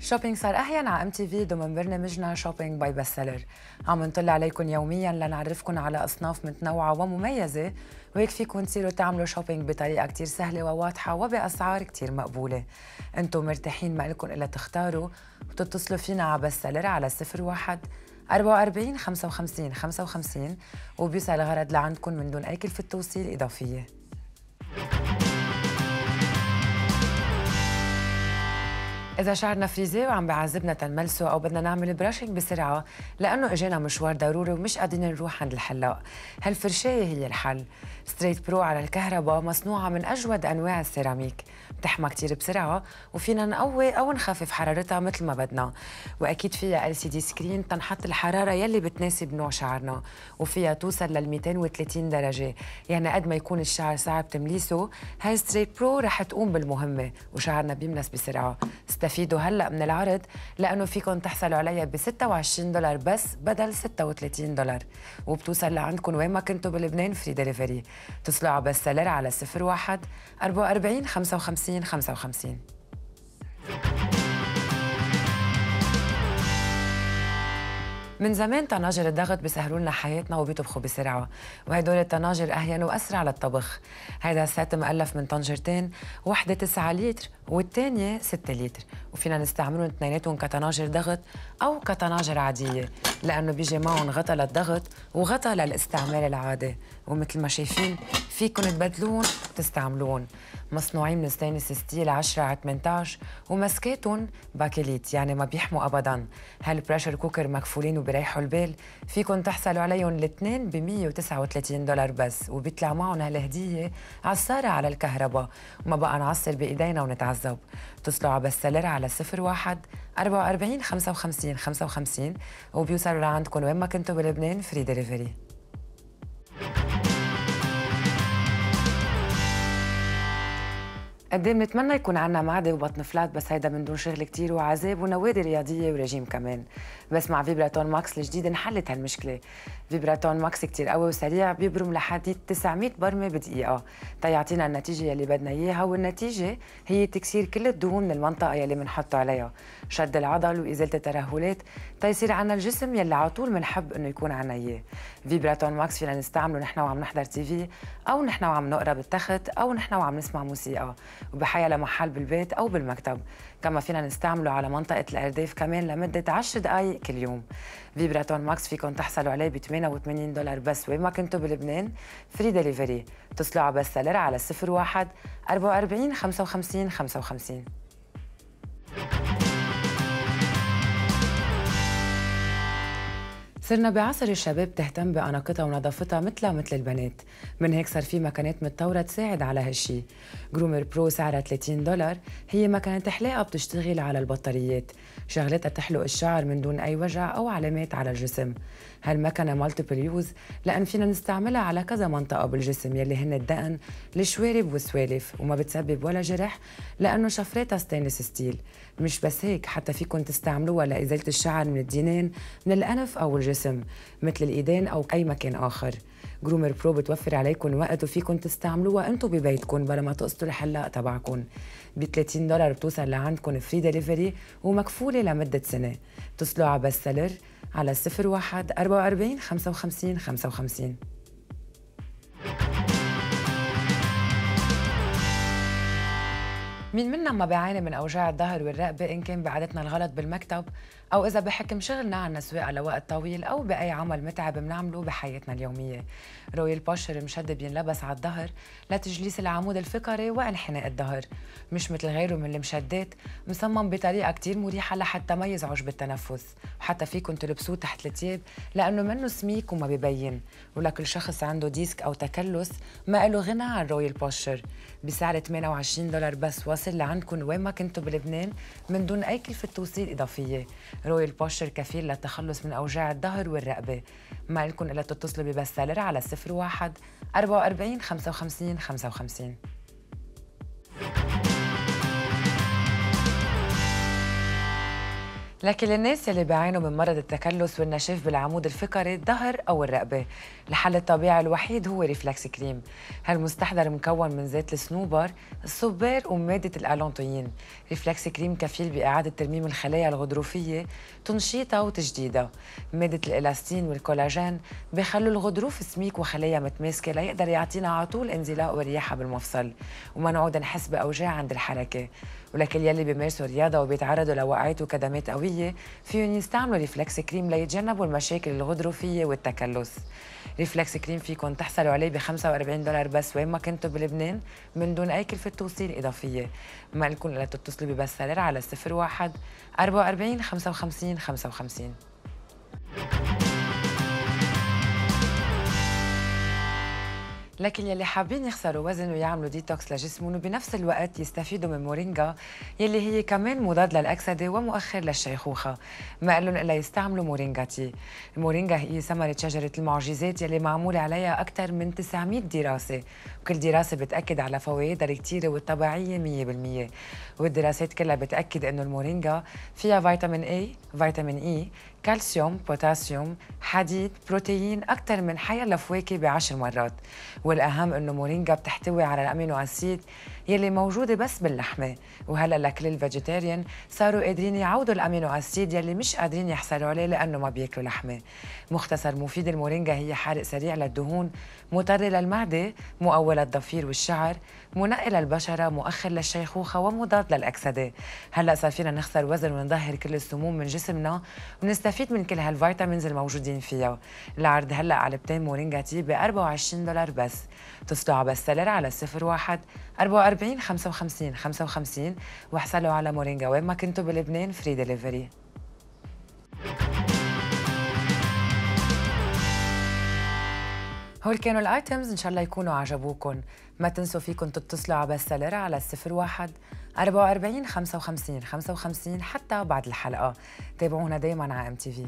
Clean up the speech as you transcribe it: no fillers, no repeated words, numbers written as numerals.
شوبينج صار أحيانا على MTV ضمن برنامجنا شوبينج باي بست سيلر. عم نطلع عليكم يوميا لنعرفكم على أصناف متنوعة ومميزة، وهيك فيكم تصيروا تعملوا شوبينج بطريقة كتير سهلة وواضحة وبأسعار كتير مقبولة. انتم مرتاحين، ما لكم إلا تختاروا وتتصلوا فينا على بست سيلر على 01 44 55 55 وبيوصل الغرض لعندكم من دون أي كلفة توصيل إضافية. إذا شعرنا فريزي وعم بيعذبنا تنملسه أو بدنا نعمل براشنج بسرعة لأنه إجينا مشوار ضروري ومش قادرين نروح عند الحلاق، هالفرشاية هي الحل. ستريت برو على الكهرباء مصنوعة من أجود أنواع السيراميك، بتحمى كتير بسرعة وفينا نقوي أو نخفف حرارتها مثل ما بدنا، وأكيد فيها LCD سكرين تنحط الحرارة يلي بتناسب نوع شعرنا، وفيها توصل لل 230 درجة، يعني قد ما يكون الشعر صعب تمليسه هاي ستريت برو رح تقوم بالمهمة وشعرنا بيملس بسرعة. استفيدوا هلا من العرض لأنه فيكم تحصلوا عليها ب $26 بس بدل $36، وبتوصل لعندكم وين ما كنتوا بلبنان فري دليفري. اتصلوا على بست سيلر على 01 44 55 55. من زمان طناجر الضغط بيسهلوا لنا حياتنا وبيطبخوا بسرعه، وهدول الطناجر اهين واسرع للطبخ. هذا السات مؤلف من طنجرتين، وحده 9 لتر والثانيه 6 لتر، وفينا نستعملهم اثنيناتهم كطناجر ضغط او كطناجر عاديه، لانه بيجي معهم غطا للضغط وغطا للاستعمال العادي، ومثل ما شايفين فيكم تبدلون وتستعملون. مصنوعين من ستانلس ستيل 10 على 18 ومسكاتهم باكليت، يعني ما بيحموا ابدا. هالبريشر كوكر مكفولين وبريحوا البال، فيكم تحصلوا عليهم الاثنين ب $139 بس، وبيطلع معهم هالهديه عصاره على الكهرباء وما بقى نعصر بايدينا ونتعذب. اتصلوا على بست سيلر على 01 44 55 55 وبيوصلوا لعندكم وين ما كنتوا بلبنان فري دليفري. قد ايه بنتمنى يكون عنا معده وبطن فلات، بس هيدا من دون شغل كتير وعذاب ونوادي رياضيه ورجيم كمان. بس مع فيبراتون ماكس الجديد انحلت هالمشكله. فيبراتون ماكس كتير قوي وسريع، بيبرم لحد 900 برمه بدقيقه تيعطينا النتيجه يلي بدنا اياها، والنتيجه هي تكسير كل الدهون من المنطقه يلي بنحطه عليها، شد العضل وازاله الترهلات تيصير عنا الجسم يلي على طول بنحب انه يكون عنا اياه. فيبراتون ماكس فينا نستعمله نحن وعم نحضر TV، او نحن وعم نقرا بالتخت، او نحن وعم نسمع موسيقى، وبحيا لمحل بالبيت أو بالمكتب. كما فينا نستعمله على منطقة الأرداف كمان لمدة 10 دقايق كل يوم. فيبراتون ماكس فيكم تحصلوا عليه ب $88 بس وين ما كنتوا بلبنان فري دليفري. اتصلوا على بست سيلر على 01 44 55 55. صرنا بعصر الشباب تهتم بأناقتها ونظافتها مثلها مثل البنات، من هيك صار في مكانات متطورة تساعد على هالشي. جرومر برو سعرها $30، هي مكنة حلاقة بتشتغل على البطاريات، شغلتها تحلق الشعر من دون أي وجع أو علامات على الجسم. هالمكنة مالتيبل يوز لأن فينا نستعملها على كذا منطقة بالجسم يلي هن الدقن، الشوارب والسوالف، وما بتسبب ولا جرح لأنه شفراتها ستانلس ستيل. مش بس هيك، حتى فيكم تستعملوها لإزالة الشعر من الدينين، من الأنف أو الجسم مثل الإيدين أو أي مكان آخر. جرومر برو بتوفر عليكم وقت وفيكم تستعملوها انتم ببيتكم بلا ما تقصدوا الحلاق تبعكم. ب $30 بتوصل لعندكم فري دليفري ومكفولة لمدة سنة. اتصلوا على بست سيلر على 01 44 55 55. مين منا ما بيعاني من أوجاع الظهر والرقبة، إن كان بعادتنا الغلط بالمكتب أو إذا بحكم شغلنا عنا سواقة لوقت طويل أو بأي عمل متعب بنعمله بحياتنا اليومية. رويال بوشر مشد بينلبس على الظهر لتجليس العمود الفقري وانحناء الظهر، مش مثل غيره من المشدات، مصمم بطريقة كتير مريحة لحتى ما يزعج بالتنفس، وحتى فيكم تلبسوه تحت الثياب لأنه منه سميك وما ببين، ولكل شخص عنده ديسك أو تكلس ما له غنى عن رويال بوشر. بسعر $28 بس واصل لعندكم وين ما كنتوا بلبنان من دون أي كلفة توصيل إضافية. رويال بوشر كفيل للتخلص من أوجاع الظهر والرقبة. ما لكم إلا تتصلوا ببست سيلر على 01 44 55 55. لكن للناس اللي بيعانوا من مرض التكلس والنشاف بالعمود الفقري الظهر أو الرقبة، الحل الطبيعي الوحيد هو ريفلكس كريم. هالمستحضر مكون من زيت الصنوبر، الصبار ومادة الألانتوين. ريفلكس كريم كفيل بإعادة ترميم الخلايا الغضروفية، تنشيطها وتجديدها. مادة الإلاستين والكولاجين بيخلوا الغضروف سميك وخلايا متماسكة ليقدر يعطينا على طول انزلاق ورياحة بالمفصل، وما نعود نحس بأوجاع عند الحركة. ولكن يلي بيمارسوا رياضة وبيتعرضوا لوقعات وكدمات قوية فيهم يستعملوا ريفلكس كريم ليتجنبوا المشاكل الغضروفية والتكلس. ريفلكس كريم فيكم تحصلوا عليه ب 45 دولار بس وين ما كنتوا بلبنان من دون أي كلفة توصيل إضافية. ما لكم إلا تتصلوا ببس سلر على 01 44 55 55. لكن يلي حابين يخسروا وزن ويعملوا ديتوكس لجسمهم وبنفس الوقت يستفيدوا من مورينجا يلي هي كمان مضاد للأكسدة ومؤخر للشيخوخة، ما قالن إلا يستعملوا مورينجا تي. المورينجا هي ثمرة شجرة المعجزات يلي معمول عليها أكثر من 900 دراسة، وكل دراسة بتأكد على فوائدها الكتيرة والطبيعية 100%. والدراسات كلها بتأكد إنه المورينجا فيها فيتامين A، فيتامين E، كالسيوم، بوتاسيوم، حديد، بروتين أكثر من حيلا فواكه ب10 مرات. والأهم إنه مورينجا بتحتوي على الأمينو أسيد يلي موجودة بس باللحمة، وهلا لكل الفيجيتيريان صاروا قادرين يعوضوا الأمينو أسيد يلي مش قادرين يحصلوا عليه لأنه ما بياكلوا لحمة. مختصر مفيد المورينجا هي حارق سريع للدهون، مطر للمعدة، مقوي للضفير والشعر، منقي للبشرة، مؤخر للشيخوخة ومضاد للأكسدة. هلا صار فينا نخسر وزن ونظهر كل السموم من جسمنا ونستفيد من كل هالفيتامينز الموجودين فيها. العرض هلا على علبتين مورينجا تي ب 24 دولار بس. اتصلوا على بس سلر على 01 44 55 55 واحصلوا على مورينجا وين ما كنتوا بلبنان فري ديليفري. هول كانوا الايتمز، ان شاء الله يكونوا عجبوكم. ما تنسوا فيكم تتصلوا على بس سلر على 01 44 55 55 حتى بعد الحلقه. تابعونا دايما على MTV.